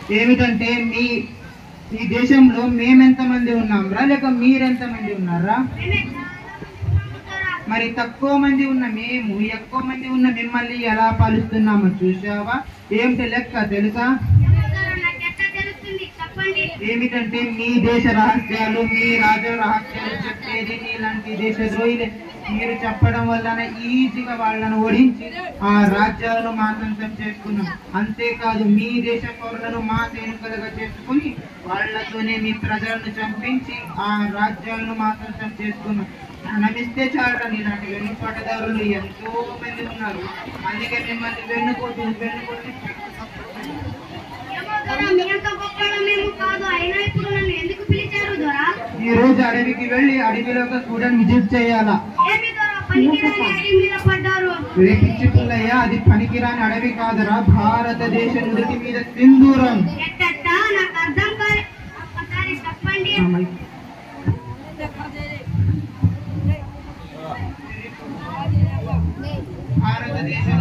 ఏమిటంటే ఈ దేశంలో మేమెంతమంది ఉన్నాంరా లేక మీరెంతమంది ఉన్నారా? మరి తక్కువ మంది ఉన్న మేము ఎక్కువ మంది ఉన్న మిమ్మల్ని ఎలా పాలిస్తున్నామో చూసావా? ఏమిటి లెక్క తెలుసా? ఏమిటంటే మీ దేశ రహస్యాలు, మీ రాజు రహస్యాలు చెప్పేది నీలాంటి దేశ ద్రోహులే. మీరు చెప్పడం వలన ఈజీగా వాళ్ళను ఓడించి ఆ రాజ్యాలను మా సొంతం చేసుకున్నాం. అంతేకాదు మీ దేశ పౌరులను మా సైనికులుగా చేసుకుని వాళ్లతోనే మీ ప్రజలను చంపించి ఆ రాజ్యాలను మా సొంతం చేసుకున్నాం. నమిస్తే చాలరా, నీలాంటి వెన్నుపాటదారులు ఎంతో మంది ఉన్నారు. అందుకే మిమ్మల్ని వెన్నుపోటు ఈ రోజు అడవికి వెళ్ళి అడవిలో ఒక స్టూడెంట్ విజిట్ చేయాలా? పిచ్చి పిల్లయ్య, అది పనికిరాని అడవి కాదురా, భారతదేశ నుడికి మీద సింధూరం. భారతదేశం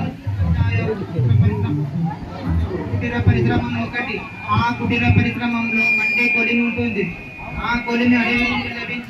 కుటీర పరిశ్రమం ఒకటి. ఆ కుటీర పరిశ్రమంలో మండే కొలిమి ఉంటుంది. ఆ కొలిమి అడవి నుండి లభించి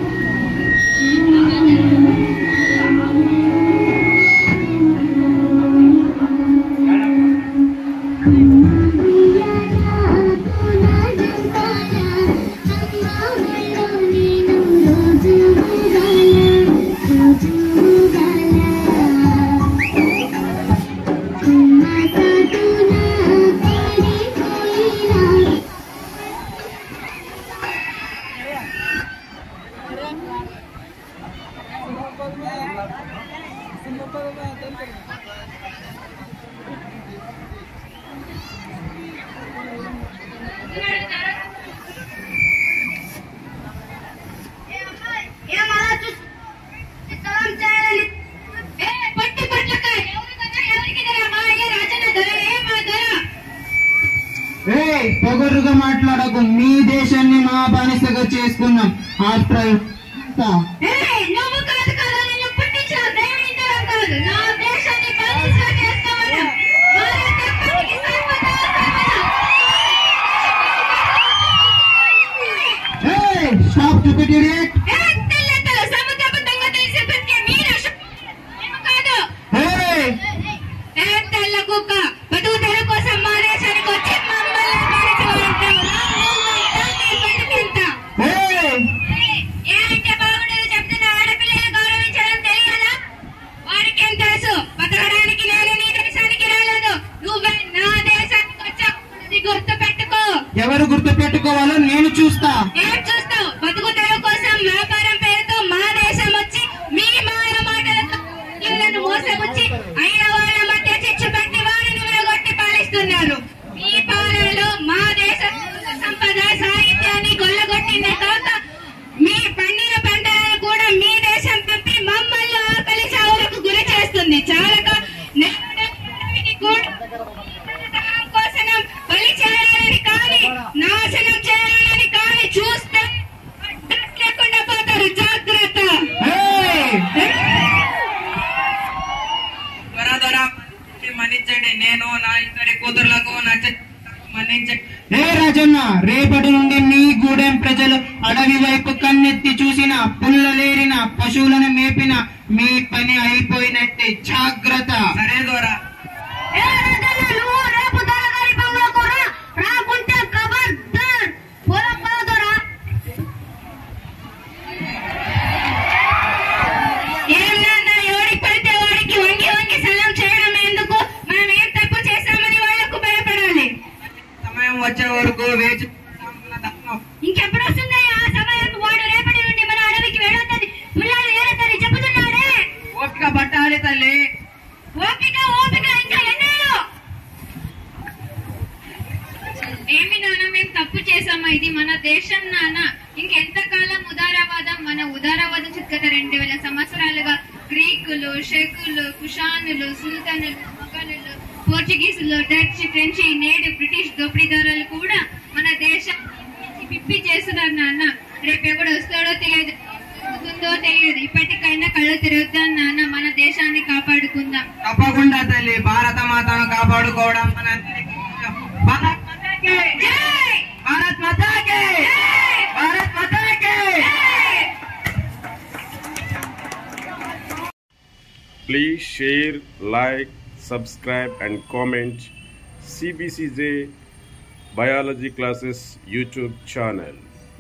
పొగరుగా మాట్లాడకు. మీ దేశాన్ని మా బానిసగా చేసుకున్నాం. Stop stupid idiot. ఎవరు గుర్తు పెట్టుకోవాలో నేను చూస్తా. బతుకు తెరువు కోసం వ్యాపారం పేరుతో మా దేశం వచ్చి మీ మాయ మాటలతో మోసపుచ్చి అయిన వాళ్ళ మధ్య చిచ్చు పెట్టి వారిని విరగొట్టి పాలిస్తున్నారు. ఈ పాలనలో మా దేశ సంపద సాహిత్యాన్ని కొల్లగొట్టిందే కాక మీ పండిన పంటలను కూడా మీ దేశం పంపి మమ్మల్ని ఆకలి చావులకు గురి చేస్తుంది. చాలక కోసం బలి చేయాలని కానీ నాశనం చేయాలని కానీ చూస్తే లేకుండా పోతారు. జాగ్రత్త. మన్నించండి. నేను నా ఇద్దరి కూతుర్లకు మన్నించండి. రాజన్న, రేపటి నుండి మీ గూడెం ప్రజలు అడవి వైపు కన్నెత్తి చూసిన, పుల్లలేరిన, పశువులను మేపిన మీ పని అయిపోయినట్టే. జాగ్రత్త. సరే దొరా. వచ్చే వరకు వేచి ఇంకెప్పుడు వస్తుంది ఆ సమయం? వాడు రేపటి నుండి మన అడవికి వెళ్ళొద్దని పిల్లలు ఏరతని చెబుతున్నాడే. ఓపిక పట్టాలి తల్లి. ఓపిక ఇంకా ఎన్నేళ్ళు? ఏమి నాన్న, మేము తప్పు చేసామా? ఇది మన దేశం నాన్న. ఇంకెంతకాలం ఉదారవాదం? మన ఉదారవాదం గత 2000 సంవత్సరాలుగా గ్రీకులు, షెకులు, కుషానులు, సుల్తానులు, మొఘలులు, పోర్చుగీసులు, డచ్, ఫ్రెంచి, నేడు బ్రిటిష్ దోపిడీదారులు కూడా మన దేశం పిప్పి చేస్తున్నారు నాన్న. రేపు ఎవడు వస్తాడో తెలియదు, తెలియదు. ఇప్పటికైనా కళ్ళు తిరుగుతాం నాన్న. మన దేశాన్ని కాపాడుకుందాం. తప్పకుండా తల్లి. భారత మాతను కాపాడుకోవడం మన అందరికీ Please share, like, subscribe and comment CBCJ Biology Classes YouTube channel.